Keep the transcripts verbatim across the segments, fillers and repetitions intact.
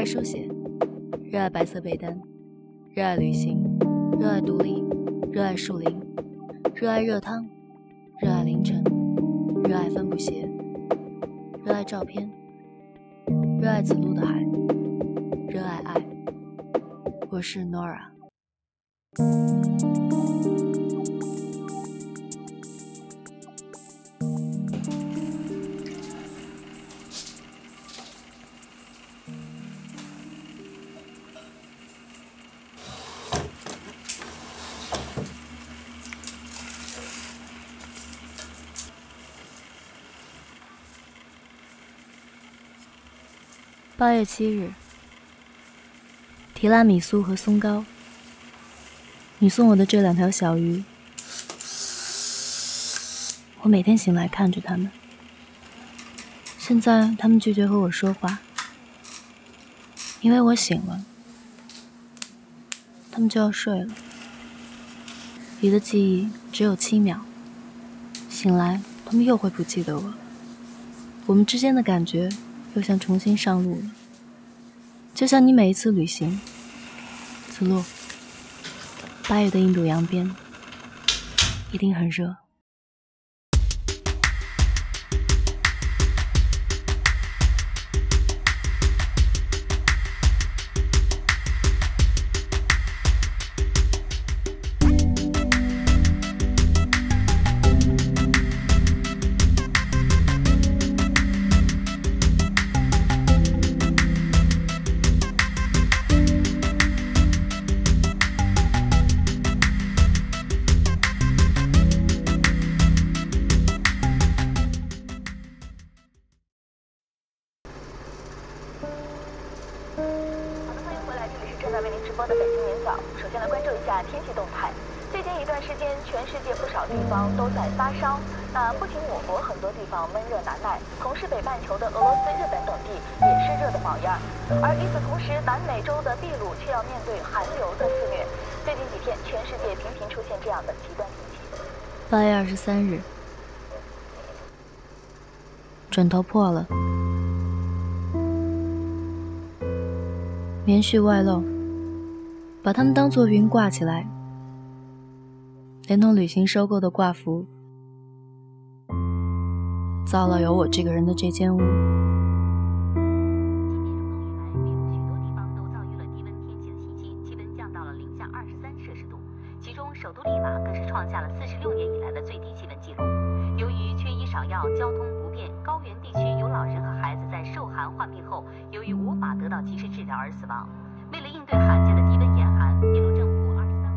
爱书写，热爱白色被单，热爱旅行，热爱独立，热爱树林，热爱热汤，热爱凌晨，热爱帆布鞋，热爱照片，热爱子路的海，热爱爱。我是 Nora。八月七日，提拉米苏和松糕，你送我的这两条小鱼，我每天醒来看着它们。现在它们拒绝和我说话，因为我醒了，它们就要睡了。鱼的记忆只有七秒，醒来它们又会不记得我。我们之间的感觉又像重新上路了，就像你每一次旅行。子路，八月的印度洋边一定很热。 首先来关注一下天气动态。最近一段时间，全世界不少地方都在发烧。那不仅我国很多地方闷热难耐，同是北半球的俄罗斯、日本等地也是热得冒烟。而与此同时，南美洲的秘鲁却要面对寒流的肆虐。最近几天，全世界频频出现这样的极端天气。 八月二十三日，枕头破了，棉絮外露。把它们当作云挂起来，连同旅行收购的挂服，造了有我这个人的这间屋。 其中首都利马更是创下了四十六年以来的最低气温记录。由于缺医少药，交通不便，高原地区有老人和孩子在受寒患病后，由于无法得到及时治疗而死亡。为了应对罕见的低温严寒，秘鲁政府二十三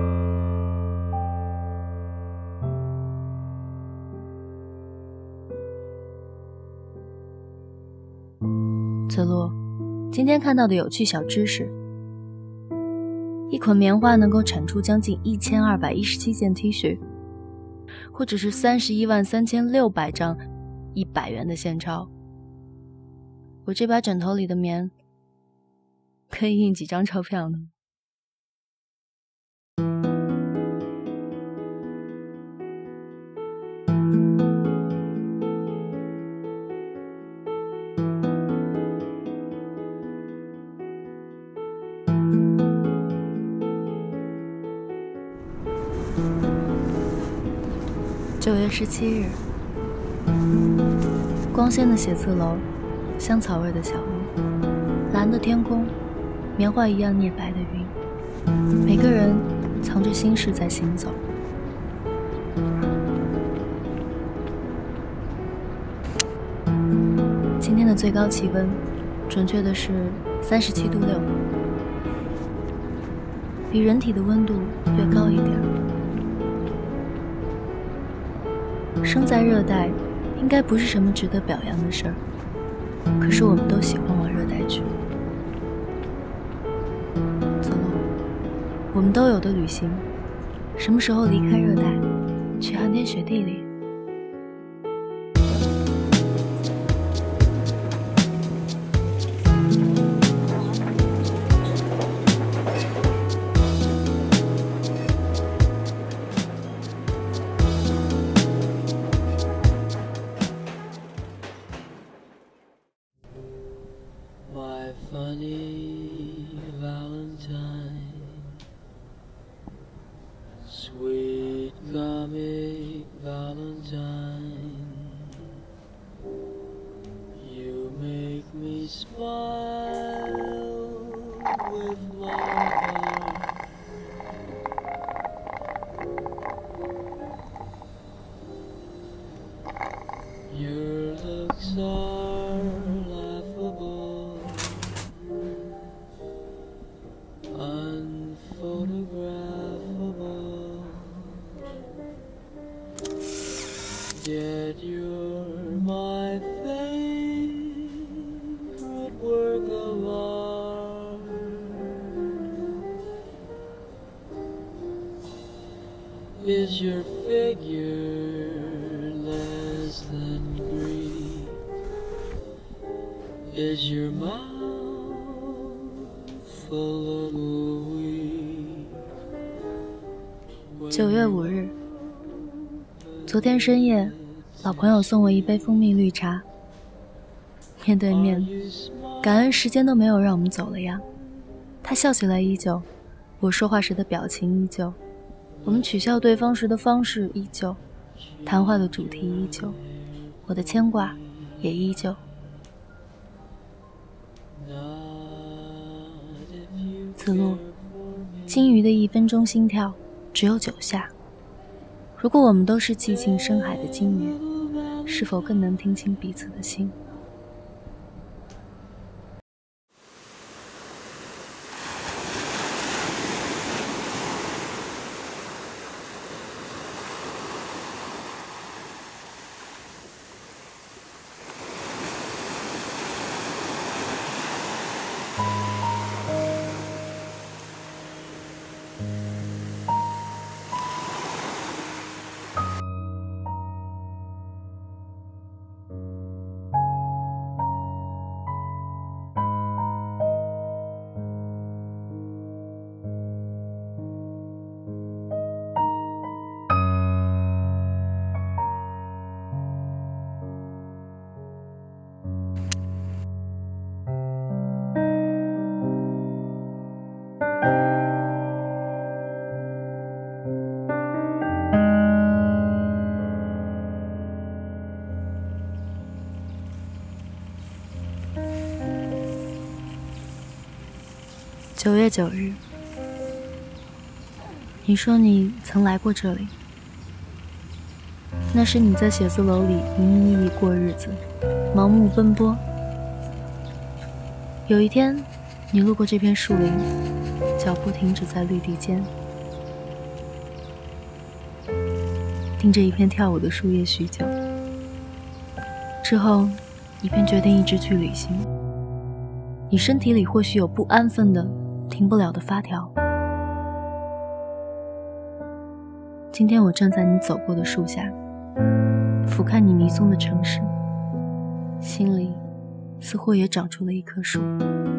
号。子路，今天看到的有趣小知识：一捆棉花能够产出将近一千二百一十七件 T 恤，或者是三十一万三千六百张一百元的现钞。我这把枕头里的棉可以印几张钞票呢？九月十七日，光鲜的写字楼，香草味的小路，蓝的天空，棉花一样涅白的云，每个人藏着心事在行走。今天的最高气温，准确的是三十七度六，比人体的温度略高一点。生在热带，应该不是什么值得表扬的事儿，可是我们都喜欢往热带去。子路，我们都有的旅行，什么时候离开热带，去寒天雪地里？ funny Your looks are laughable, unphotographable, yet you're my favorite work of art. Is your figure less than Greek? Is your mouth a little weak? 九月五日，昨天深夜，老朋友送我一杯蜂蜜绿茶。面对面，感恩时间都没有让我们走了样。他笑起来依旧，我说话时的表情依旧，我们取笑对方时的方式依旧，谈话的主题依旧，我的牵挂也依旧。子路，金鱼的一分钟心跳只有九下。如果我们都是寂静深海的金鱼，是否更能听清彼此的心？九月九日，你说你曾来过这里，那时你在写字楼里营营役役过日子，盲目奔波。有一天，你路过这片树林，脚步停止在绿地间，盯着一片跳舞的树叶许久。之后，你便决定一直去旅行。你身体里或许有不安分的停不了的发条。今天我站在你走过的树下，俯瞰你迷踪的城市，心里似乎也长出了一棵树。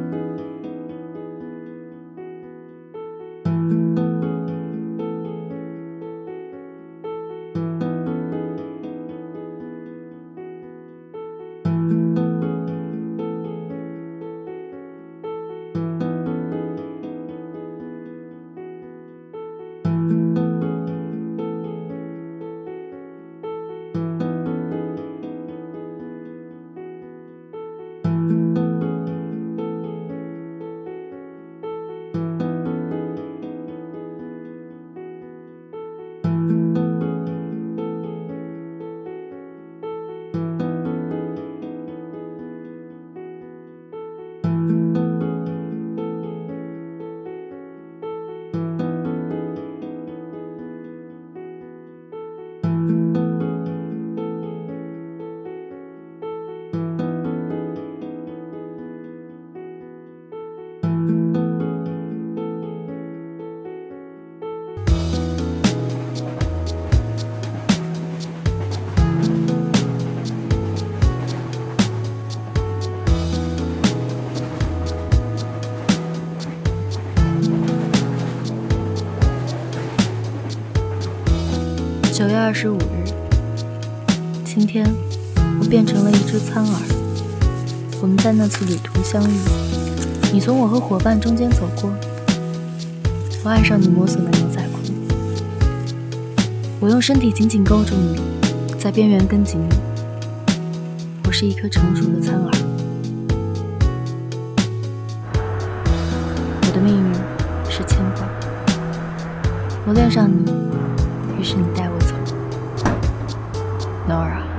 九月二十五日，今天我变成了一只苍耳。我们在那次旅途相遇，你从我和伙伴中间走过，我爱上你摸索的牛仔裤，我用身体紧紧勾住你，在边缘跟紧你。我是一颗成熟的苍耳，我我的命运是牵挂，我恋上你，于是你带我走。Nora。